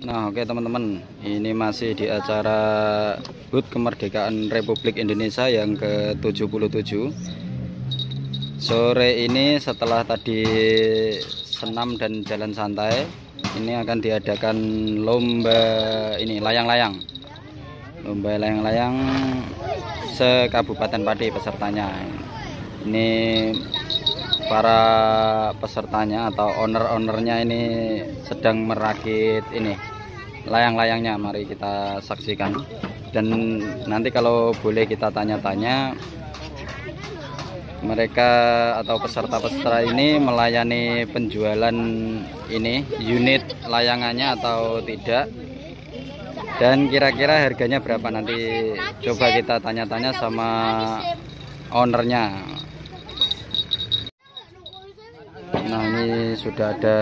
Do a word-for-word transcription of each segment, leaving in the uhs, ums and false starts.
Nah, oke teman-teman, ini masih di acara H U T Kemerdekaan Republik Indonesia yang ke tujuh puluh tujuh. Sore ini setelah tadi senam dan jalan santai, ini akan diadakan lomba ini layang-layang. Lomba layang-layang se-Kabupaten Pati pesertanya. Ini para pesertanya atau owner-ownernya ini sedang merakit ini layang-layangnya. Mari kita saksikan, dan nanti kalau boleh kita tanya-tanya mereka atau peserta-peserta ini melayani penjualan ini unit layangannya atau tidak, dan kira-kira harganya berapa. Nanti coba kita tanya-tanya sama ownernya. Nah, ini sudah ada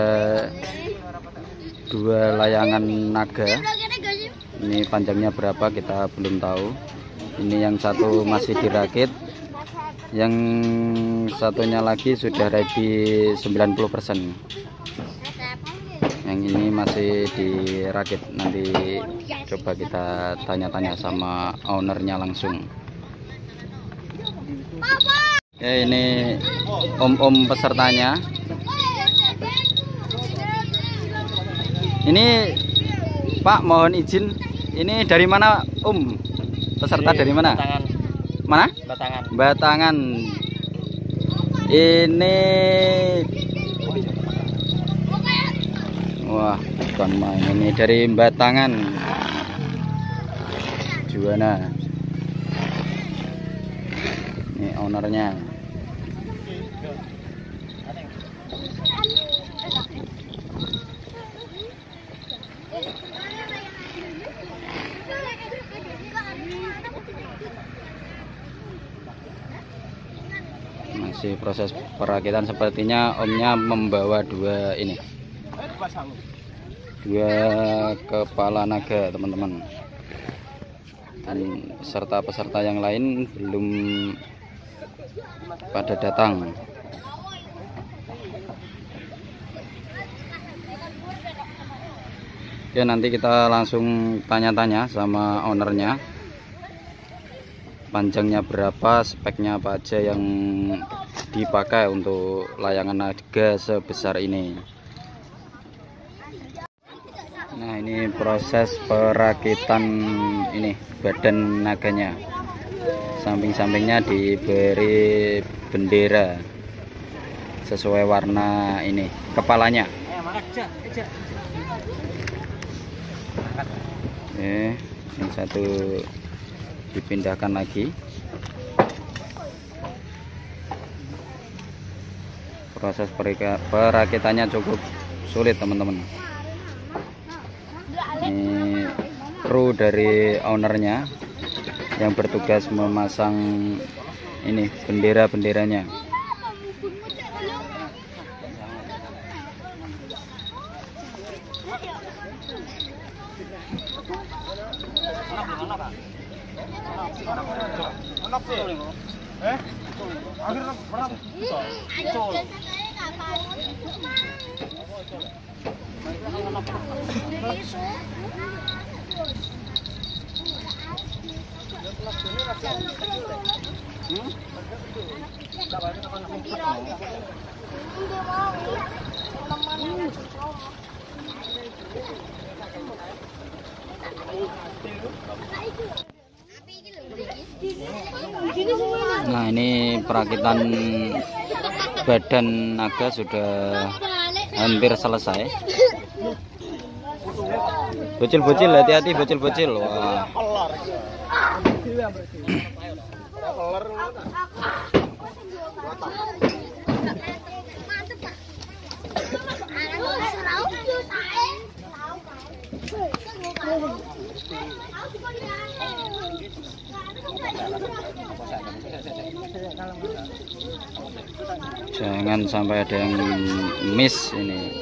dua layangan naga. Ini panjangnya berapa kita belum tahu. Ini yang satu masih dirakit, yang satunya lagi sudah ready sembilan puluh persen. Yang ini masih dirakit. Nanti coba kita tanya-tanya sama ownernya langsung. Oke, ini om-om pesertanya. Ini Pak, mohon izin, ini dari mana Om? Peserta dari mana? Batangan. Mana? Batangan. Batangan. Ini wah, bukan main, ini dari Batangan. Juwana. Ini ownernya. Masih proses perakitan, sepertinya omnya membawa dua ini, dua kepala naga teman-teman, dan peserta-peserta yang lain belum pada datang. Oke, nanti kita langsung tanya-tanya sama ownernya, panjangnya berapa, speknya apa aja yang dipakai untuk layangan naga sebesar ini. Nah, ini proses perakitan ini badan naganya. Samping-sampingnya diberi bendera sesuai warna ini kepalanya. Oke, yang satu dipindahkan lagi. Proses perakitannya cukup sulit teman-teman. Ini kru dari ownernya yang bertugas memasang ini bendera-benderanya. Nah, ini perakitan badan naga sudah hampir selesai. Bocil-bocil, hati-hati bocil-bocil. Wah. Jangan sampai ada yang miss ini.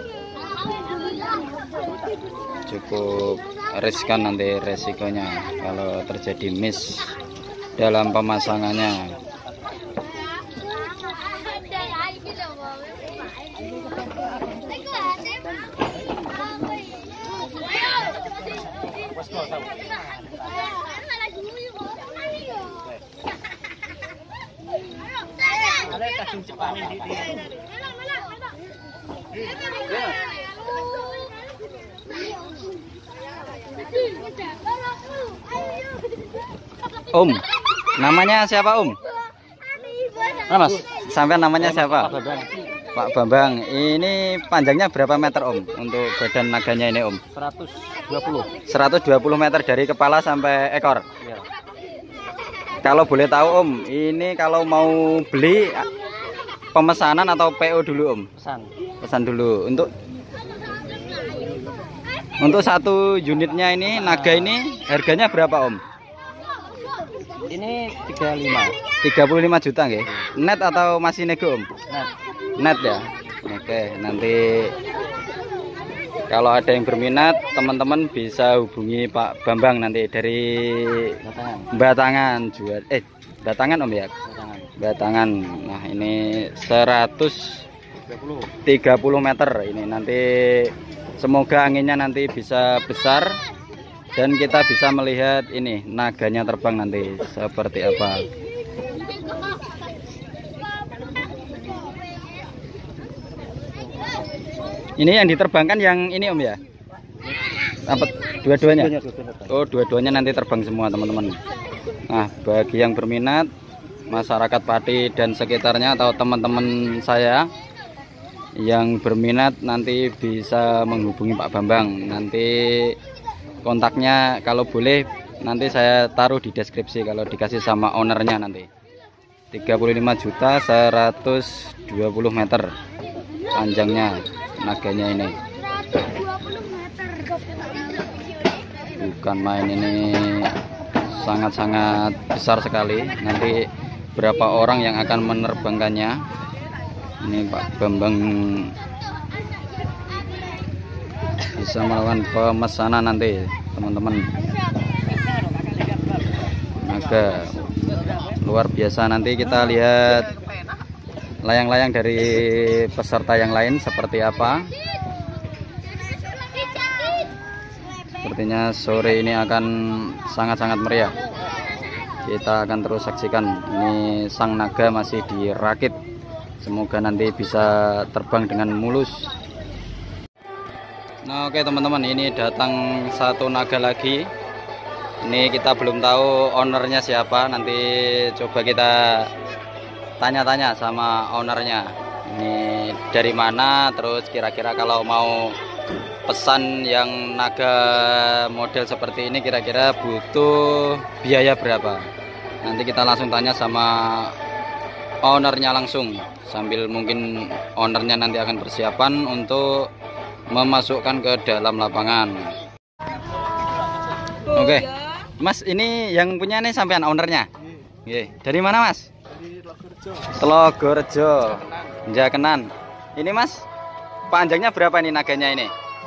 Cukup riskan nanti resikonya kalau terjadi miss dalam pemasangannya. Om, namanya siapa Om? Nah, Mas, sampai namanya siapa? Pak Bambang. Ini panjangnya berapa meter Om untuk badan naganya ini Om? seratus dua puluh. seratus dua puluh meter dari kepala sampai ekor. Ya. Kalau boleh tahu Om, ini kalau mau beli pemesanan atau P O dulu Om? Pesan. Pesan dulu. Untuk untuk satu unitnya ini naga ini harganya berapa Om? Ini tiga puluh lima. tiga puluh lima juta nggih. Net atau masih nego Om? Net. Net ya. Oke, nanti kalau ada yang berminat teman-teman bisa hubungi Pak Bambang nanti dari Batangan. Batangan jual eh Batangan Om ya. Batangan. Batangan. Nah, ini seratus tiga puluh meter ini nanti semoga anginnya nanti bisa besar dan kita bisa melihat ini naganya terbang nanti seperti apa. Ini yang diterbangkan yang ini Om ya? Apa dua-duanya? Oh, dua-duanya nanti terbang semua teman-teman. Nah, bagi yang berminat masyarakat Pati dan sekitarnya atau teman-teman saya yang berminat nanti bisa menghubungi Pak Bambang. Nanti kontaknya kalau boleh nanti saya taruh di deskripsi kalau dikasih sama ownernya nanti. tiga puluh lima juta seratus dua puluh meter panjangnya naganya ini. Bukan main, ini sangat-sangat besar sekali. Nanti berapa orang yang akan menerbangkannya? Ini Pak Bambang bisa melakukan pemesanan nanti teman-teman. Naga luar biasa. Nanti kita lihat layang-layang dari peserta yang lain seperti apa. Sepertinya sore ini akan sangat-sangat meriah. Kita akan terus saksikan. Ini sang naga masih dirakit. Semoga nanti bisa terbang dengan mulus. Nah, oke teman-teman, ini datang satu naga lagi. Ini kita belum tahu ownernya siapa. Nanti coba kita tanya-tanya sama ownernya. Ini dari mana, terus kira-kira kalau mau pesan yang naga model seperti ini kira-kira butuh biaya berapa. Nanti kita langsung tanya sama ownernya langsung, sambil mungkin ownernya nanti akan persiapan untuk memasukkan ke dalam lapangan. Oke, Mas, ini yang punya nih sampean ownernya. Oke, dari mana Mas? Telogorejo, Jakenan. Ini Mas, panjangnya berapa nih naganya ini?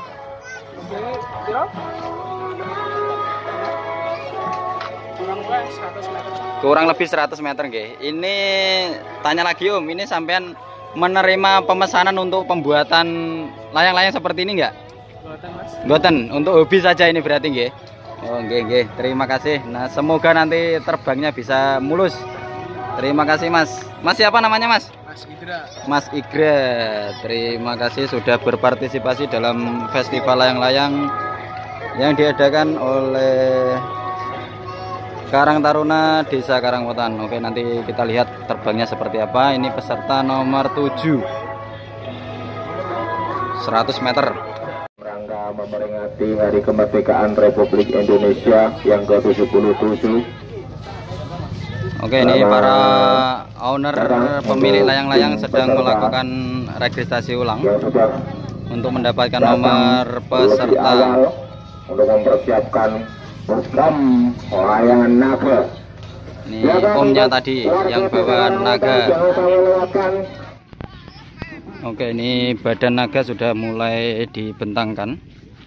Kurang lebih seratus meter nggih. Ini tanya lagi Om, ini sampean menerima pemesanan untuk pembuatan layang-layang seperti ini enggak? Buatan Mas. Buatan, untuk hobi saja ini berarti nggih. Oh nggih nggih, terima kasih. Nah, semoga nanti terbangnya bisa mulus. Terima kasih Mas. Mas siapa namanya Mas? Mas Igra. Mas Igra. Terima kasih sudah berpartisipasi dalam festival layang-layang yang diadakan oleh Karang Taruna Desa Karangwetan. Oke, nanti kita lihat terbangnya seperti apa. Ini peserta nomor tujuh, seratus meter. Rangka memperingati Hari Kemerdekaan Republik Indonesia yang ke tujuh puluh tujuh. Oke, ini para owner pemilik layang-layang sedang melakukan registrasi ulang untuk mendapatkan nomor peserta untuk mempersiapkan program layangan naga. Ini omnya tadi yang bawa naga. Oke, ini badan naga sudah mulai dibentangkan.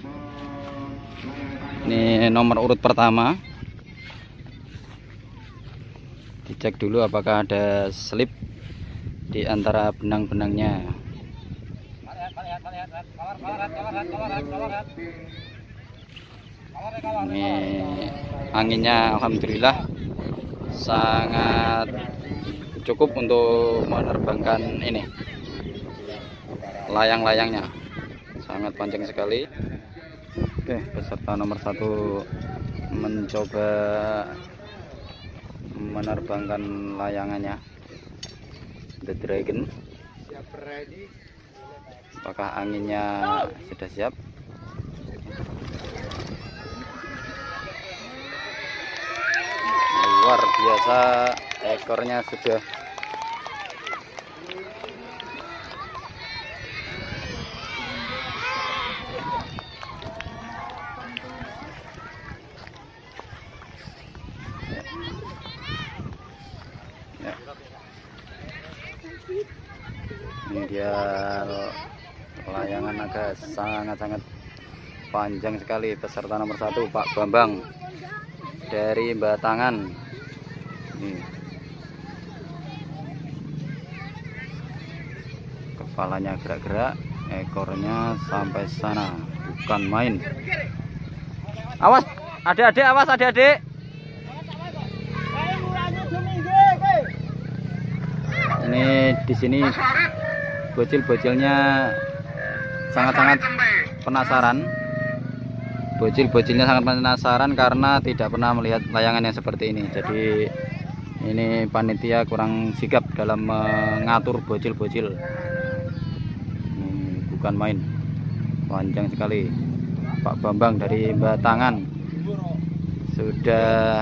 Ini nomor urut pertama. Dicek dulu apakah ada slip di antara benang-benangnya. Ini anginnya alhamdulillah sangat cukup untuk menerbangkan ini layang-layangnya, sangat panjang sekali. Oke, peserta nomor satu mencoba menerbangkan layangannya, The Dragon. Apakah anginnya sudah siap? Luar biasa, ekornya sudah ya. Ini dia layangan naga sangat-sangat panjang sekali. Peserta nomor satu Pak Bambang dari Batangan. Nih. Kepalanya gerak-gerak, ekornya sampai sana, bukan main. Awas, adik-adik, awas adik-adik. Ini di sini bocil-bocilnya sangat-sangat penasaran. Bocil-bocilnya sangat penasaran karena tidak pernah melihat layangan yang seperti ini. Jadi ini panitia kurang sigap dalam mengatur bocil-bocil. Hmm, bukan main, panjang sekali. Pak Bambang dari Batangan sudah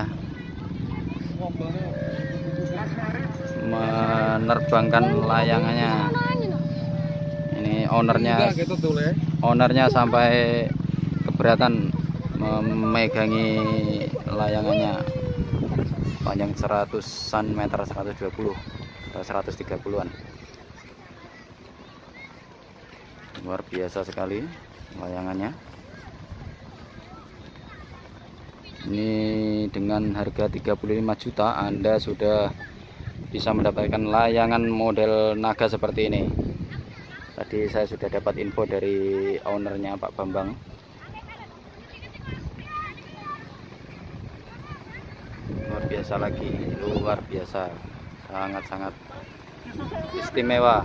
menerbangkan layangannya. Ini ownernya, ownernya sampai keberatan memegangi layangannya. Panjang seratusan meter, seratus dua puluh atau seratus tiga puluhan. Luar biasa sekali layangannya. Ini dengan harga tiga puluh lima juta Anda sudah bisa mendapatkan layangan model naga seperti ini. Tadi saya sudah dapat info dari ownernya Pak Bambang. Luar biasa lagi, luar biasa, sangat-sangat istimewa.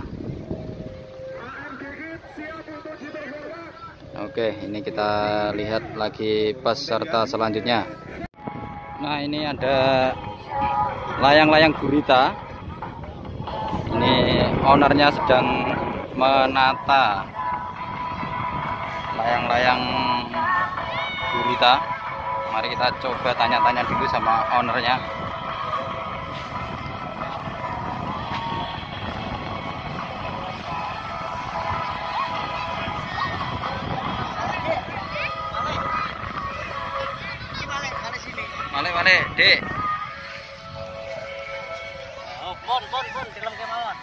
Oke, ini kita lihat lagi peserta selanjutnya. Nah, ini ada layang-layang gurita. Ini ownernya sedang menata layang-layang gurita. Mari kita coba tanya-tanya dulu sama ownernya. Male-male, Dek. Oh, pon, pon, pon, dalam kemauan.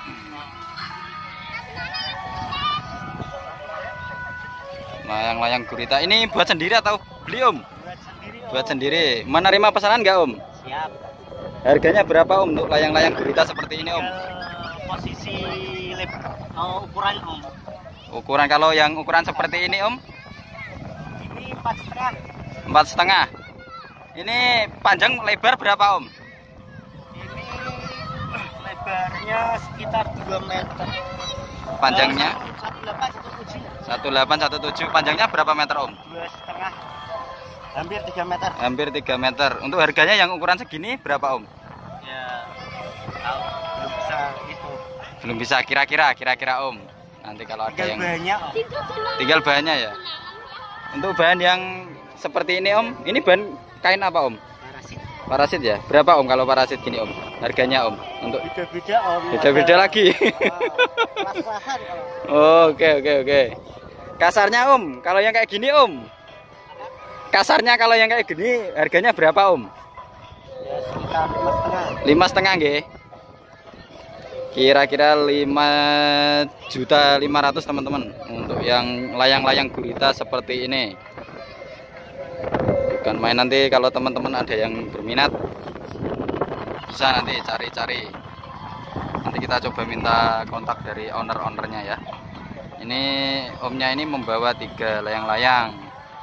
Layang-layang gurita ini buat sendiri atau beli, Om? Buat sendiri, Om. Buat sendiri. Menerima pesanan nggak, Om? Siap. Harganya berapa, Om, untuk layang-layang gurita seperti ini, Om? Ke posisi lep, oh, ukuran, Om. Ukuran kalau yang ukuran seperti ini, Om? Ini empat setengah. Empat setengah. Ini panjang lebar berapa, Om? Ini lebarnya sekitar dua meter. Panjangnya satu delapan satu tujuh. satu delapan satu tujuh. Panjangnya berapa meter, Om? Dua setengah. Hampir tiga meter. Hampir tiga meter. Untuk harganya yang ukuran segini berapa, Om? Ya, tahu belum bisa itu. Belum bisa kira-kira, kira-kira, Om. Nanti kalau ada Tinggal yang banyak, Om. tinggal bahannya ya. Untuk bahan yang seperti ini, Om, ini bahan kain apa, Om? Parasit. Parasit ya. Berapa, Om, kalau parasit gini, Om? Harganya, Om? Untuk Beda-beda, Om. beda-beda lagi. Kelas-kelasan kalau. Oke, oke, oke. Kasarnya, Om, kalau yang kayak gini, Om. Kasarnya kalau yang kayak gini harganya berapa, Om? Ya, sekitar lima setengah. Lima setengah, nggih. Kira-kira lima juta lima ratus, teman-teman, untuk yang layang-layang gurita seperti ini. Bukan main. Nanti kalau teman-teman ada yang berminat bisa nanti cari-cari. Nanti kita coba minta kontak dari owner-ownernya ya. Ini omnya ini membawa tiga layang-layang.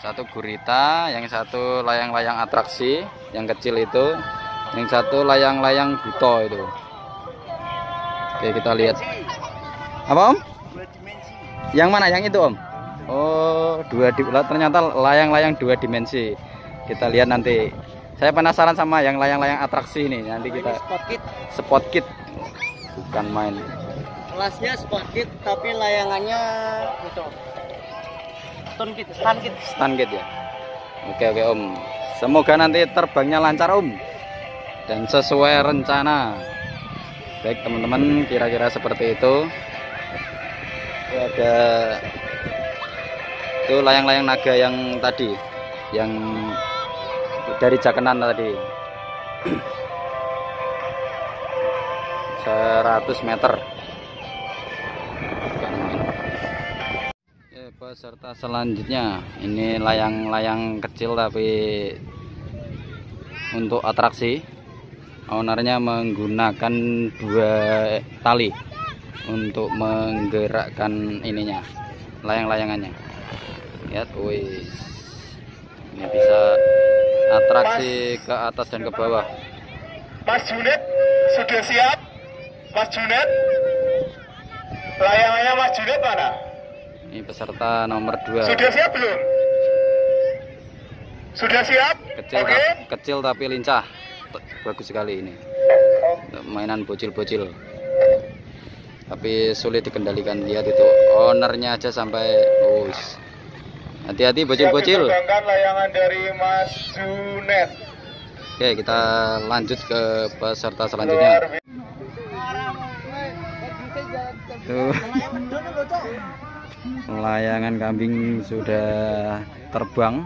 Satu gurita, yang satu layang-layang atraksi, yang kecil itu, yang satu layang-layang buto itu. Oke, kita lihat. Apa, Om? Dua dimensi. Yang mana? Yang itu, Om? Oh, dua di ternyata layang-layang dua dimensi. Kita lihat nanti. Saya penasaran sama yang layang-layang atraksi ini. Nanti kita Spot kit. spot kit. Bukan main. Kelasnya spot kit tapi layangannya itu. Stun kit, stun kit. Stun kit ya. Oke oke Om. Semoga nanti terbangnya lancar Om. Dan sesuai rencana. Baik teman-teman, kira-kira seperti itu. Itu ada itu layang-layang naga yang tadi, yang dari Jakenan tadi. seratus meter. Oke, peserta selanjutnya ini layang-layang kecil tapi untuk atraksi. Ownernya menggunakan dua tali untuk menggerakkan ininya, layang-layangannya. Lihat, wis. Ini bisa atraksi ke atas dan ke bawah. Mas Junet sudah siap? Mas Junet? Layangannya Mas Junet mana? Ini peserta nomor dua. Sudah siap belum? Sudah siap? Kecil, Oke. ta- kecil tapi lincah. Bagus sekali ini. Mainan bocil-bocil. Tapi sulit dikendalikan. Lihat itu, ownernya aja sampai us. Hati-hati bocil-bocil. Diterbangkan layangan dari Mas Junet. Oke, kita lanjut ke peserta selanjutnya. Tuh. Layangan kambing sudah terbang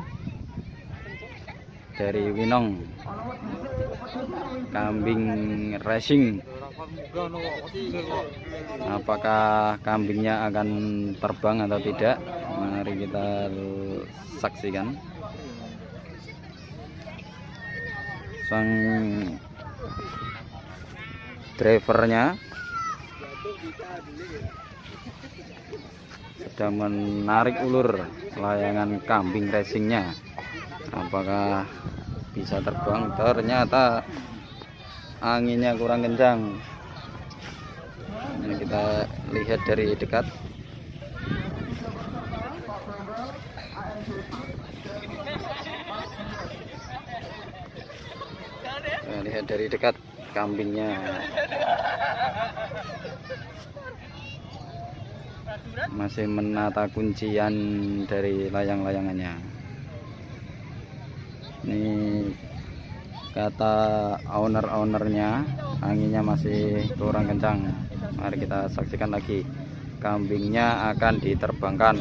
dari Winong. Kambing racing. Apakah kambingnya akan terbang atau tidak? Mari kita saksikan. Sang drivernya sedang menarik ulur layangan kambing racingnya. Apakah bisa terbang? Ternyata anginnya kurang kencang. Ini kita lihat dari dekat. Kita lihat dari dekat kambingnya. Masih menata kuncian dari layang-layangannya. Ini kata owner-ownernya, anginnya masih kurang kencang. Mari kita saksikan lagi. Kambingnya akan diterbangkan.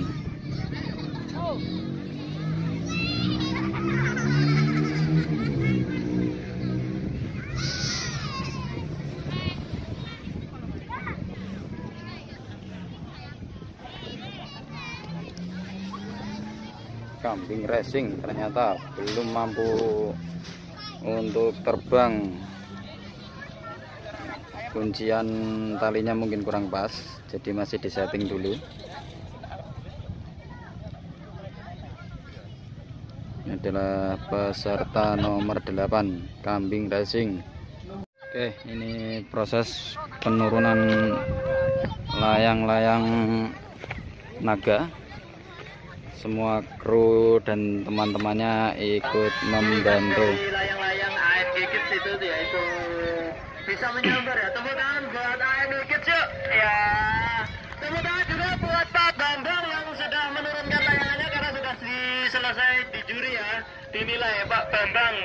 Kambing racing ternyata belum mampu untuk terbang. Kuncian talinya mungkin kurang pas, jadi masih disetting dulu. Ini adalah peserta nomor delapan, kambing racing. Oke, ini proses penurunan layang-layang naga. Semua kru dan teman-temannya ikut membantu. Layang-layang A N G Kids itu ya, itu bisa menyambar ya. Tepuk tangan buat A N G Kids yuk. Ya. Tepuk tangan juga buat Pak Bambang yang sudah menurunkan layangannya karena sudah selesai di juri ya. Dinilai ya Pak Bambang.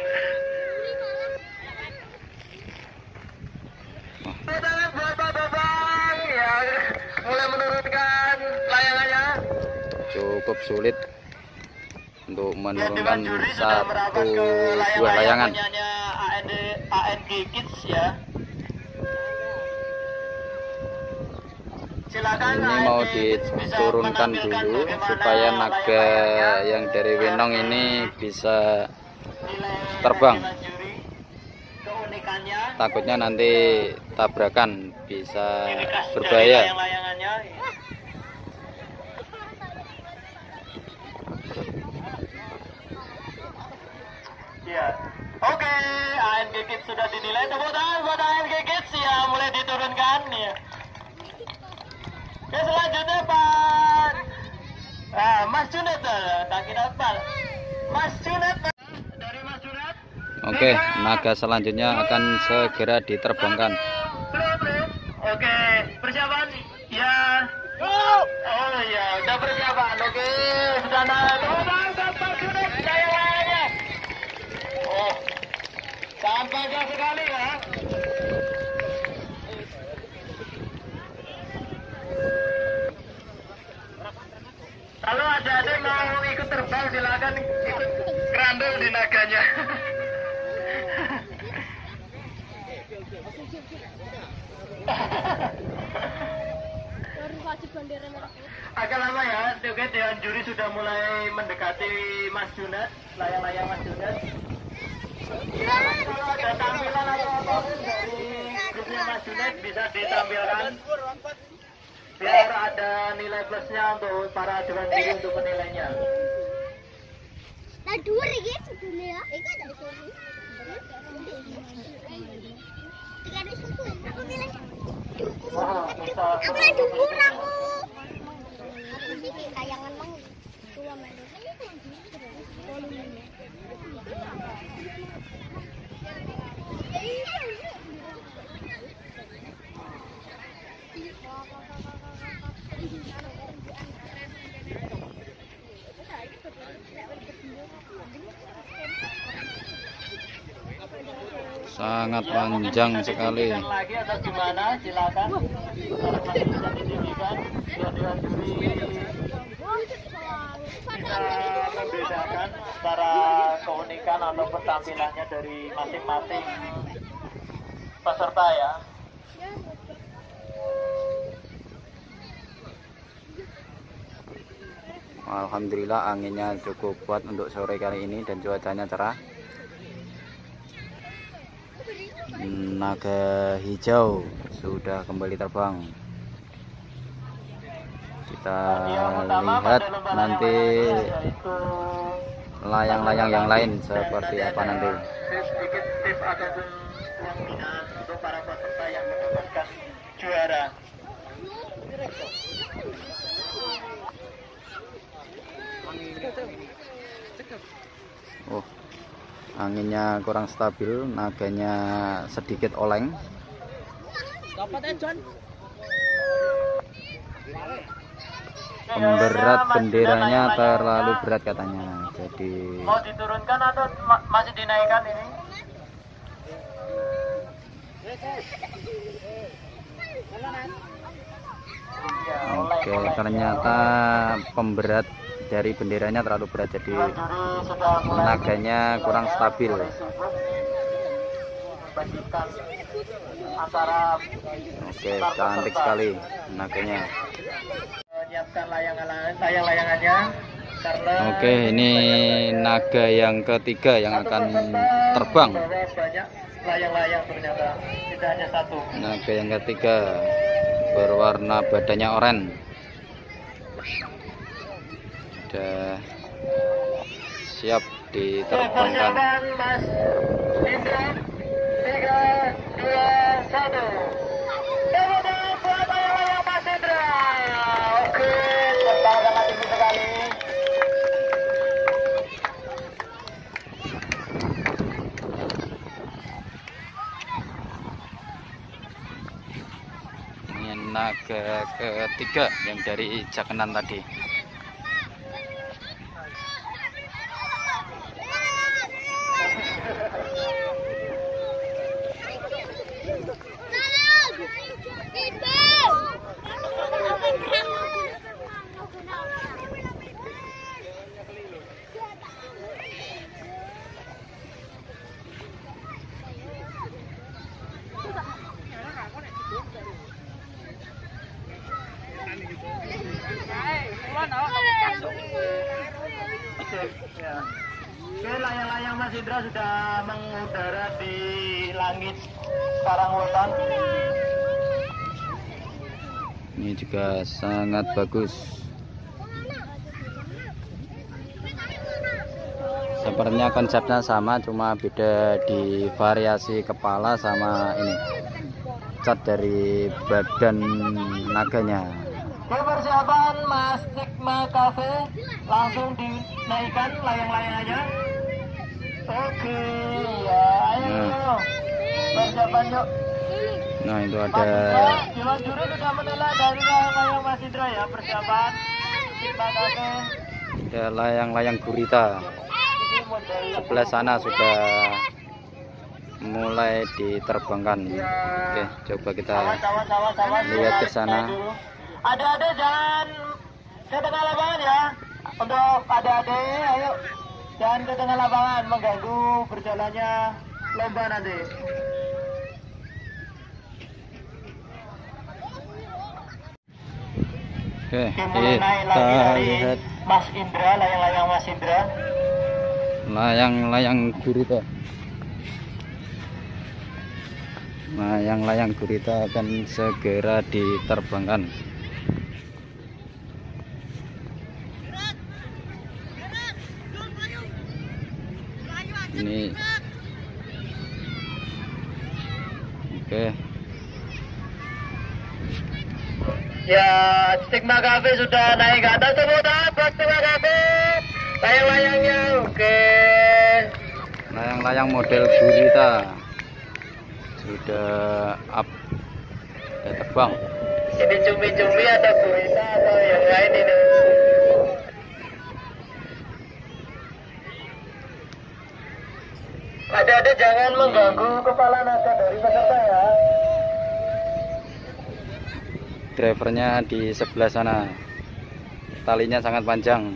Tepuk tangan buat Pak Bambang ya, mulai menurunkan layangannya. Cukup sulit untuk Ya, menurunkan Dewan Juri sudah satu merapat ke buah layang-layang layangan. punyanya A N D A N G Kids ya. Silakan Ini A N G mau Kids bisa diturunkan menampilkan dulu bagaimana supaya naga layang-layangnya. yang dari Winong ini bisa Nilai terbang. Dewan Juri, keunikannya, Takutnya nanti tabrakan, bisa ciri khas dari berbahaya. layang-layangannya. Oke, A N G Kids sudah dinilai. Tepuk tangan buat A N G Kids ya, mulai diturunkan ya. Oke, selanjutnya Pak ah, Mas Junat, tak kira apa? Mas Junat dari Mas Junat. Oke, naga selanjutnya akan segera diterbangkan. Oke, persiapan ya. Oh iya, udah persiapan. Oke, sudah naik. Oh, mantap Pak Junat, saya layaknya. Oh, sangat panjang sekali ya. Kalau ada ada yang mau ikut terbang silakan ikut kerandel di naganya. Agak lama ya, oke, Dewan juri sudah mulai mendekati Mas Junat, layang-layang Mas Junat. Kalau ada tampilan atau apapun dari grupnya Mas Junat bisa ditampilkan biar ada nilai plusnya untuk para dewan juri untuk menilainya. Nah, dua lagi sebetulnya ya. Itu ada susu. Tiga ada susu. Aku nilai. Aku ada dua aku. Aku sih tayangan mang. Dua malu. Sangat panjang sekali. Lagi atau gimana? Silakan. Kalau masih bisa didirikan, biar dewan juri bisa membedakan secara keunikan atau penampilannya dari masing-masing peserta ya. Alhamdulillah anginnya cukup kuat untuk sore kali ini dan cuacanya cerah. Naga hijau sudah kembali terbang. Kita lihat nanti layang-layang yang lain seperti apa nanti. Sedikit tips ataupun uang binaan untuk para peserta yang mendapatkan juara. Oh, anginnya kurang stabil, naganya sedikit oleng. Pemberat benderanya terlalu berat katanya, jadi mau diturunkan atau ma masih dinaikkan ini? oke, ternyata pemberat dari benderanya terlalu berat, jadi naganya kurang stabil. Oke, cantik sekali naganya. Menyiapkan layang-layangannya karena Oke, ini naga yang ketiga yang akan terbang. banyak layang-layang ternyata, tidak hanya satu. Naga yang ketiga berwarna badannya oranye. Sudah siap diterbangkan. Persiapan Mas Indra, tiga, dua, satu. Tepuk tangan buat layang-layang Mas Indra. Oke, terbang sangat tinggi sekali. Ini naga ketiga yang dari Jakenan tadi. Ya. Oke, layang-layang Mas Indra sudah mengudara di langit Karangwetan. Ini juga sangat bagus. Sepertinya konsepnya sama, cuma beda di variasi kepala sama ini cat dari badan naganya. Oke, persiapan Mas Stigma Cafe, langsung dinaikkan layang-layangannya. Oke, ya ayo Nah. persiapan yuk. Nah itu Mas ada Indra, Dewan Juri sudah menilai dari layang-layang Mas Indra ya. Persiapan Stigma Cafe. ada layang-layang gurita. Sebelah sana sudah mulai diterbangkan. Oke, coba kita lihat ke sana. Adik-adik jangan ke tengah lapangan ya. Untuk adik-adik, ayo jangan ke tengah lapangan, mengganggu berjalannya lomba nanti. Oke, Mulai naik lagi kita dari lihat Mas Indra, layang-layang Mas Indra. layang-layang gurita. Layang-layang gurita akan segera diterbangkan. Ini oke. Ya, Stigma Cafe sudah naik ke atas. Tepuk tangan buat Stigma Cafe. Layang-layangnya, oke. Layang-layang model gurita sudah up, sudah terbang. Ini cumi-cumi atau gurita atau yang lain ini? Adik-adik jangan mengganggu kepala naga dari peserta ya. Drivernya di sebelah sana. Talinya sangat panjang.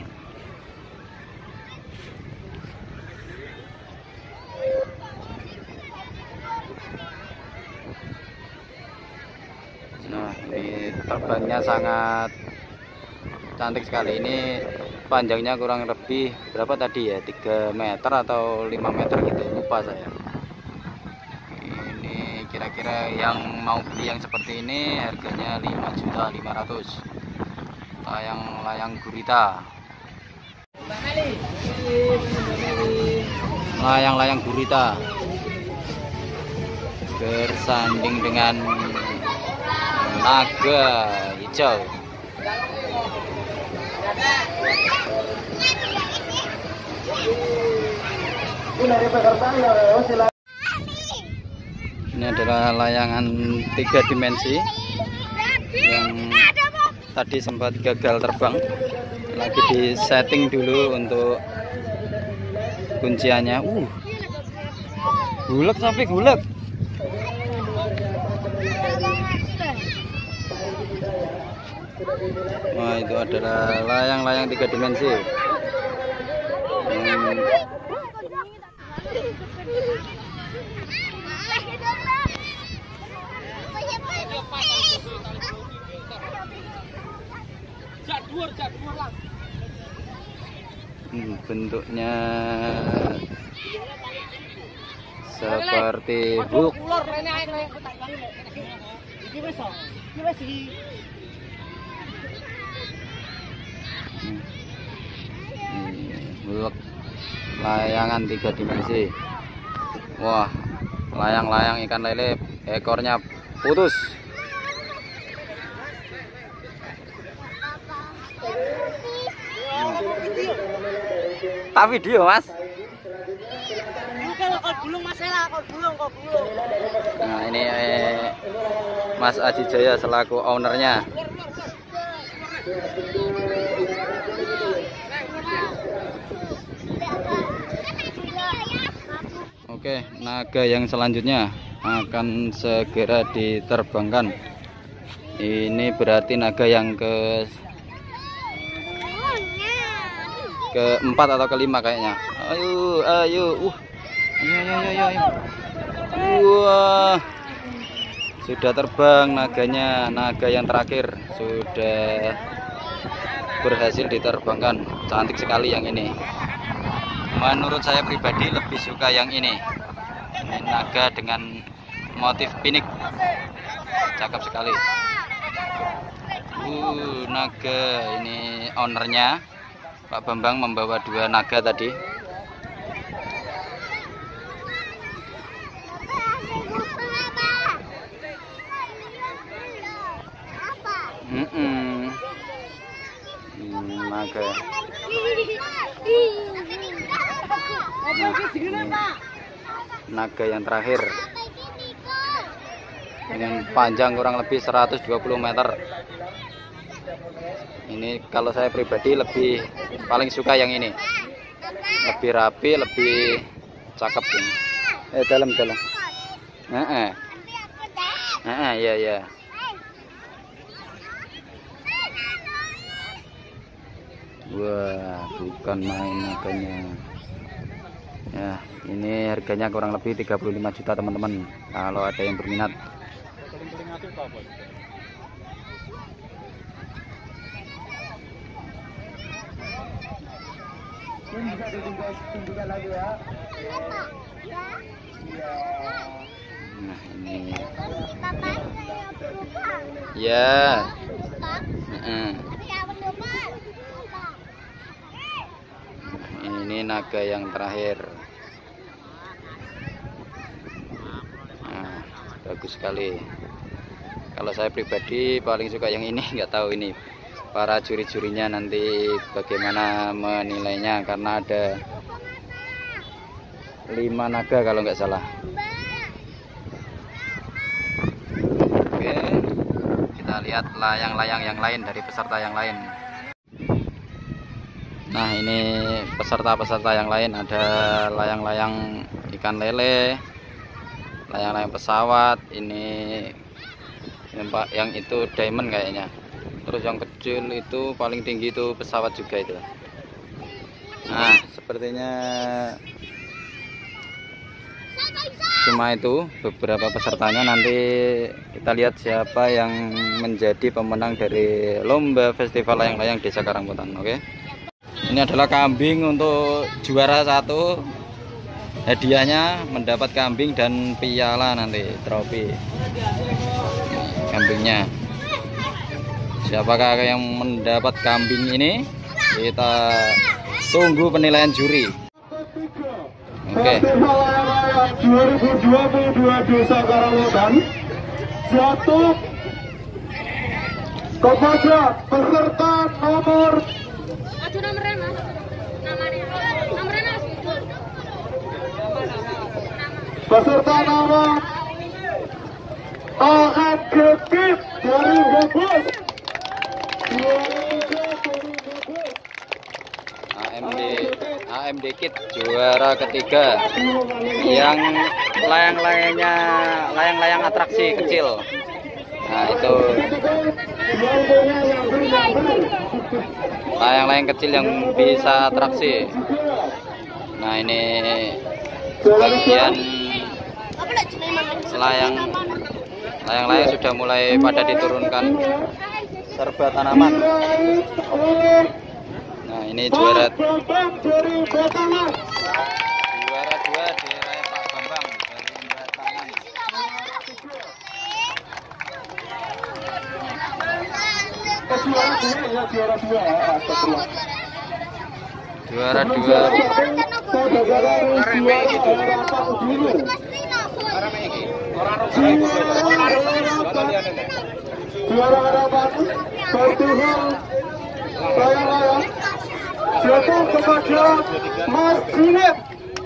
Nah, ini terbangnya sangat cantik sekali. Ini panjangnya kurang lebih berapa tadi ya? tiga meter atau lima meter gitu, lupa saya. Ini kira-kira yang mau beli yang seperti ini harganya lima juta lima ratus ribu. Layang-layang gurita. Layang-layang gurita bersanding dengan naga hijau. Ini adalah layangan tiga dimensi yang tadi sempat gagal terbang. Lagi di setting dulu untuk kunciannya. Uh, gulek sampai gulek. Wah, itu adalah layang-layang tiga dimensi. Hmm. Hmm, bentuknya seperti Hulk. Hulk layangan tiga dimensi. Wah, layang-layang ikan lele ekornya putus. Tak video, Mas. Nah, ini eh, Mas Aji Jaya selaku ownernya. Oke, naga yang selanjutnya akan segera diterbangkan. Ini berarti naga yang ke keempat atau kelima kayaknya. Ayo, ayo, uh, ayo, ayo, ayo, ayo. Wah, sudah terbang naganya. Naga yang terakhir sudah berhasil diterbangkan. Cantik sekali yang ini. Menurut saya pribadi lebih suka yang ini. Ini naga dengan motif pinik, cakep sekali. Uh, naga ini ownernya Pak Bambang membawa dua naga tadi. Mm -mm. Hmm, naga. Nah, ini naga yang terakhir. Dengan panjang kurang lebih seratus dua puluh meter. Ini kalau saya pribadi lebih paling suka yang ini. Lebih rapi, lebih cakep ini. Eh dalam dalam. Heeh. Heeh, iya iya. Wah, bukan main naganya. Ya, ini harganya kurang lebih tiga puluh lima juta teman-teman. Kalau ada yang berminat. Nah, ini. Ya. Heeh. Ini naga yang terakhir. Nah, bagus sekali. Kalau saya pribadi paling suka yang ini, nggak tahu ini para juri-jurinya nanti bagaimana menilainya, karena ada lima naga kalau nggak salah. Oke, kita lihat layang-layang yang lain dari peserta yang lain. Nah, ini peserta-peserta yang lain, ada layang-layang ikan lele, layang-layang pesawat, ini yang itu diamond kayaknya. Terus yang kecil itu paling tinggi itu pesawat juga itu. Nah, sepertinya cuma itu beberapa pesertanya. Nanti kita lihat siapa yang menjadi pemenang dari lomba festival layang-layang Desa Karangpotan. Oke. Ini adalah kambing untuk juara satu. Hadiahnya mendapat kambing dan piala nanti, trofi. Kambingnya. Siapakah yang mendapat kambing ini? Kita tunggu penilaian juri. Oke. dua ribu dua puluh dua Desa Karangpotan jatuh kepada peserta nomor peserta nomor A M D Kit dari Brebes. A M D A M D Kit juara ketiga. Yang layang-layangnya layang-layang atraksi kecil. Nah, itu layang-layang kecil yang bisa atraksi. Nah, ini sebagian layang layang-layang sudah mulai pada diturunkan serba tanaman. Nah, ini juara juara dua diraih Pak Bambang dari Batangan. Juara dua juara harapan festival layang-layang jatuh kepada Mas Junet.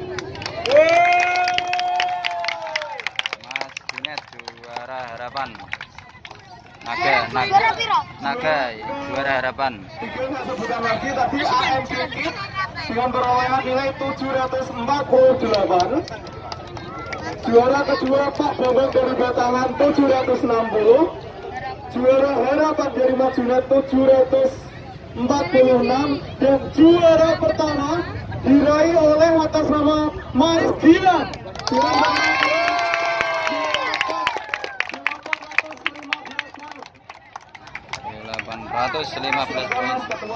Mas Junet juara harapan. Naga, naga, naga juara harapan. Sebutan lagi tadi A M D Kit dengan perolehan nilai tujuh ratus empat puluh delapan. Juara kedua Pak Bambang dari Batangan tujuh ratus enam puluh. Juara harapan dari Mas Junet tujuh ratus empat puluh enam. Dan juara pertama diraih oleh atas nama Mas Gilang. delapan ratus lima belas poin.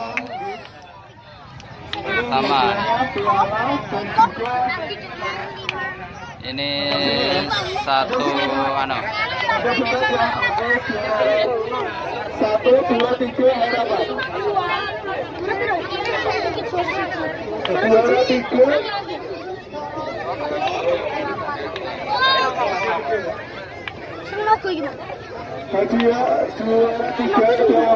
Pertama. Ini satu ano. Satu, dua, tiga, harapan. Juara tiga. Hadiah juara tiga ketua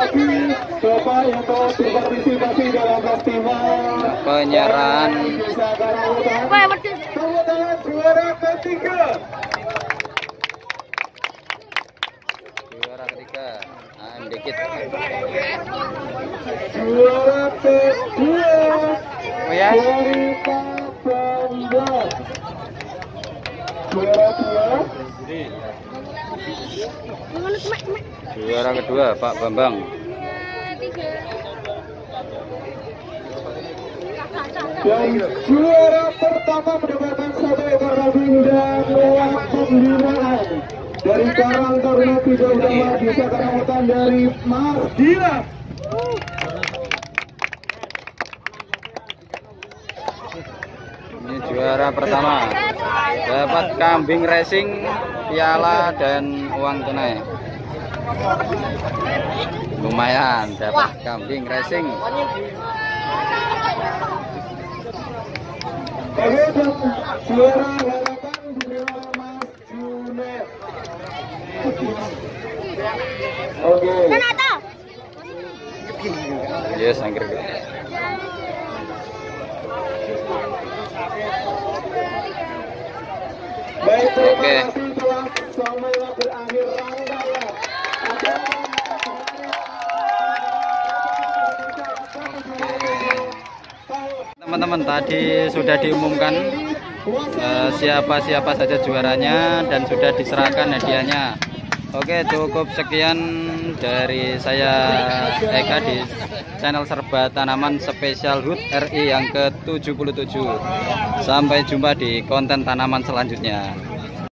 lagi coba untuk berpartisipasi dalam festival penyerahan Desa Karahutan. Tepuk tangan juara ketiga. juara ketiga A M Dikit. Juara kedua Oh ya, dari Pak Bambang. Juara dua juara kedua Pak Bambang. dan juara pertama mendapatkan satu ekor kambing dan uang pembinaan dari Karang Taruna Tiga Utama Desa Karahutan dari Mas Dila. Ini juara pertama dapat kambing racing, piala dan uang tunai. Lumayan dapat kambing racing. Oke, dan juara harapan diberi Mas Junet. Oke. Yes, angker. Baik, terima Oke. kasih telah sampai berakhir rangkaian. Teman-teman, tadi sudah diumumkan siapa-siapa saja juaranya dan sudah diserahkan hadiahnya. Oke, cukup sekian dari saya Eka di channel Serba Tanaman Spesial H U T R I yang ke tujuh puluh tujuh. Sampai jumpa di konten tanaman selanjutnya.